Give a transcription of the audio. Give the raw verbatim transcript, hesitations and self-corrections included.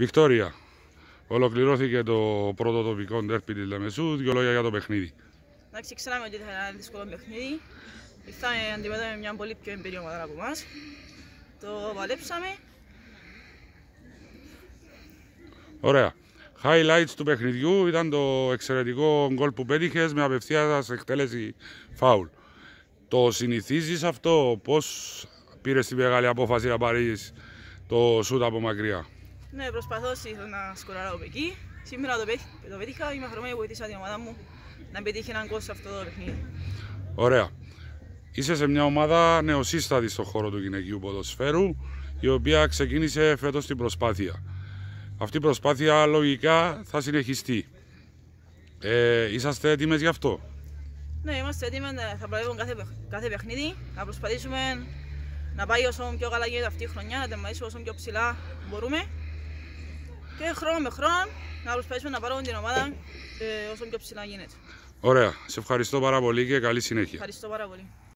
Βικτόρια, ολοκληρώθηκε το πρώτο τοπικό ντέρπι της Λεμεσού. Δύο λόγια για το παιχνίδι. Εντάξει, ξέραμε ότι θα είναι ένα δύσκολο παιχνίδι. Ήρθαμε αντιμετώπιση με μια πολύ πιο εμπειρία ομάδα από εμάς. Το παλέψαμε. Ωραία. Highlights του παιχνιδιού ήταν το εξαιρετικό γκολ που πέτυχες με απευθείας εκτέλεση φάουλ. Το συνηθίζεις αυτό, πώς πήρες την μεγάλη απόφαση να πάρεις το σούτ από μακριά? Ναι, προσπαθώ συνήθως να σκοράρω από εκεί. Σήμερα το, πέτυχα, το πέτυχα, είμαι χαρούμενη που βοήθησα την ομάδα μου να πετύχει έναν γκολ σε αυτό το παιχνίδι. Ωραία. Είσαι σε μια ομάδα νεοσύστατη στον χώρο του γυναικείου ποδοσφαίρου, η οποία ξεκίνησε φέτος την προσπάθεια. Αυτή η προσπάθεια λογικά θα συνεχιστεί. Ε, είσαστε έτοιμες γι' αυτό? Ναι, είμαστε έτοιμοι, θα προβλέπουμε κάθε, κάθε παιχνίδι, να προσπαθήσουμε να πάει όσο πιο καλά γίνεται αυτή η χρονιά, να τερματίσουμε όσο πιο ψηλά μπορούμε και χρόνο με χρόνο να προσπαθήσουμε να πάρουμε την ομάδα ε, όσο πιο ψηλά γίνεται. Ωραία. Σε ευχαριστώ πάρα πολύ και καλή συνέχεια. Ευχαριστώ πάρα πολύ.